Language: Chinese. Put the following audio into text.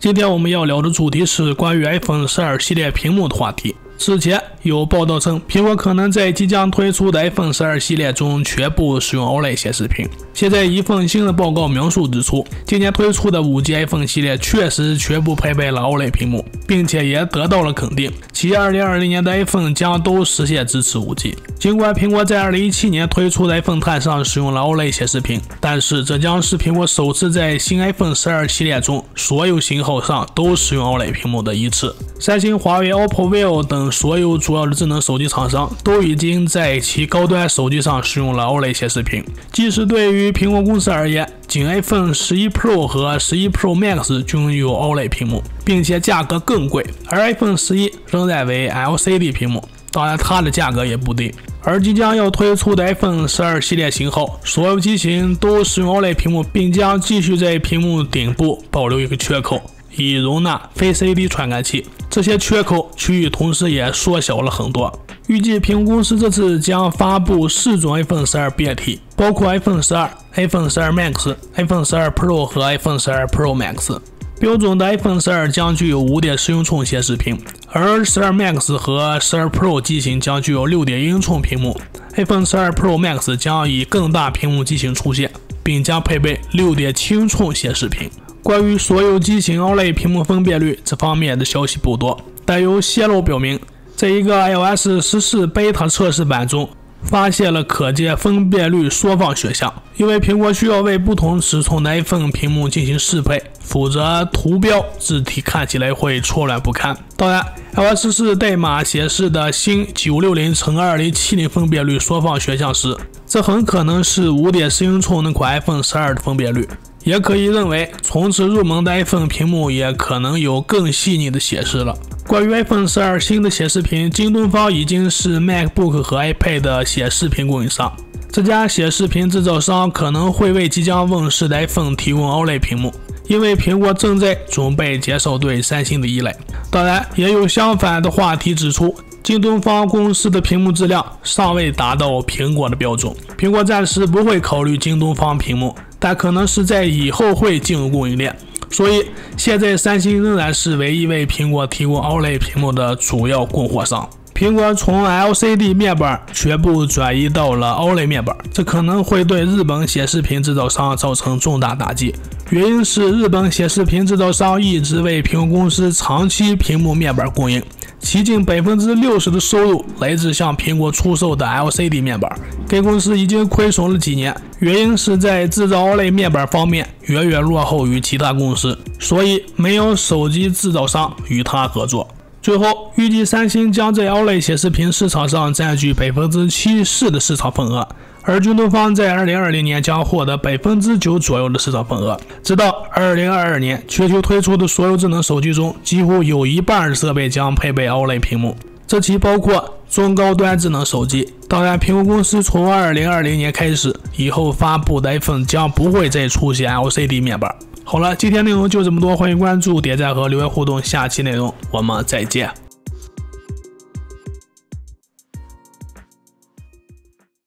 今天我们要聊的主题是关于 iPhone 12系列屏幕的话题。之前有报道称，苹果可能在即将推出的 iPhone 12系列中全部使用 OLED 显示屏。现在一份新的报告描述指出，今年推出的5G iPhone 系列确实全部配备了 OLED 屏幕，并且也得到了肯定，其2020年的 iPhone 将都实现支持 5G。尽管苹果在2017年推出的 iPhone X 上使用了 OLED 显示屏，但是这将是苹果首次在新 iPhone 12系列中所有型号上都使用 OLED 屏幕的一次。三星、华为、OPPO、vivo 等所有主要的智能手机厂商都已经在其高端手机上使用了 OLED 显示屏。即使对于苹果公司而言，仅 iPhone 11 Pro 和11 Pro Max 均有 OLED 屏幕，并且价格更贵，而 iPhone 11仍然为 LCD 屏幕，当然它的价格也不低。而即将要推出的 iPhone 12系列型号，所有机型都使用 OLED 屏幕，并将继续在屏幕顶部保留一个缺口，以容纳 Face ID 传感器。这些缺口区域同时也缩小了很多。预计苹果公司这次将发布4种 iPhone 12变体，包括 iPhone 12、iPhone 12 Max、iPhone 12 Pro 和 iPhone 12 Pro Max。标准的 iPhone 12将具有 5.4 英寸显示屏，而12 Max 和12 Pro 机型将具有 6.1 英寸屏幕。iPhone 12 Pro Max 将以更大屏幕机型出现，并将配备 6.7 英寸显示屏。关于所有机型 OLED 屏幕分辨率这方面的消息不多，但有泄露表明，在一个 iOS 14 Beta 测试版中发现了可见分辨率缩放选项，因为苹果需要为不同尺寸的 iPhone 屏幕进行适配，否则图标字体看起来会错乱不堪。当然 iOS 14代码显示的新 960×2070 分辨率缩放选项时，这很可能是 5.4 英寸那款 iPhone 12的分辨率。也可以认为，从此入门的 iPhone 屏幕也可能有更细腻的显示了。关于 iPhone 12新的显示屏，京东方已经是 MacBook 和 iPad 的显示屏供应商。这家显示屏制造商可能会为即将问世的 iPhone 提供 OLED 屏幕，因为苹果正在准备减少对三星的依赖。当然，也有相反的话题指出，京东方公司的屏幕质量尚未达到苹果的标准，苹果暂时不会考虑京东方屏幕，但可能是在以后会进入供应链。所以现在三星仍然是唯一为苹果提供 OLED 屏幕的主要供货商。苹果从 LCD 面板全部转移到了 OLED 面板，这可能会对日本显示屏制造商造成重大打击。原因是日本显示屏制造商一直为苹果公司长期屏幕面板供应，其近 60% 的收入来自向苹果出售的 LCD 面板。该公司已经亏损了几年，原因是在制造 OLED 面板方面远远落后于其他公司，所以没有手机制造商与它合作。最后，预计三星将在 OLED 显示屏市场上占据 74% 的市场份额，而京东方在2020年将获得 9% 左右的市场份额。直到2022年，全球推出的所有智能手机中，几乎有一半的设备将配备 OLED 屏幕，这其包括中高端智能手机。当然，苹果公司从2020年开始，以后发布的 iPhone 将不会再出现 LCD 面板。好了，今天内容就这么多，欢迎关注、点赞和留言互动，下期内容我们再见。